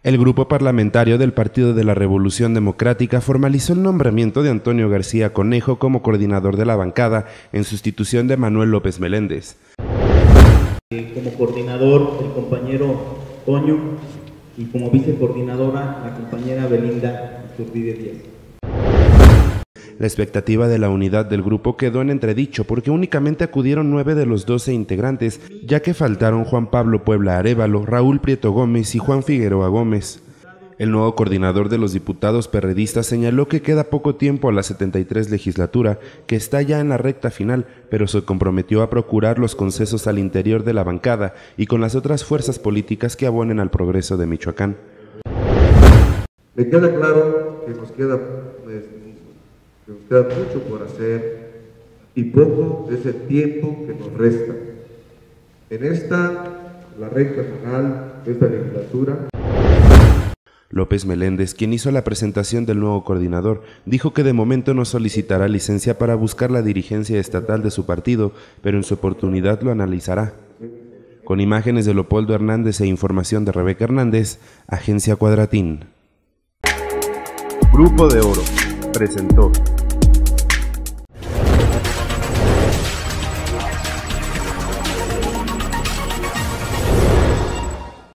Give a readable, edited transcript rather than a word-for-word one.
El grupo parlamentario del Partido de la Revolución Democrática formalizó el nombramiento de Antonio García Conejo como coordinador de la bancada en sustitución de Manuel López Meléndez. Como coordinador, el compañero Toño, y como vicecoordinadora, la compañera Belinda Iturbide Díaz. La expectativa de la unidad del grupo quedó en entredicho porque únicamente acudieron 9 de los 12 integrantes, ya que faltaron Juan Pablo Puebla Arévalo, Raúl Prieto Gómez y Juan Figueroa Gómez. El nuevo coordinador de los diputados perredistas señaló que queda poco tiempo a la 73 legislatura, que está ya en la recta final, pero se comprometió a procurar los consensos al interior de la bancada y con las otras fuerzas políticas que abonen al progreso de Michoacán. Me queda claro que nos queda mucho por hacer y poco es el tiempo que nos resta. La recta final de esta legislatura. López Meléndez, quien hizo la presentación del nuevo coordinador, dijo que de momento no solicitará licencia para buscar la dirigencia estatal de su partido, pero en su oportunidad lo analizará. Con imágenes de Leopoldo Hernández e información de Rebeca Hernández, Agencia Cuadratín. Grupo de Oro presentó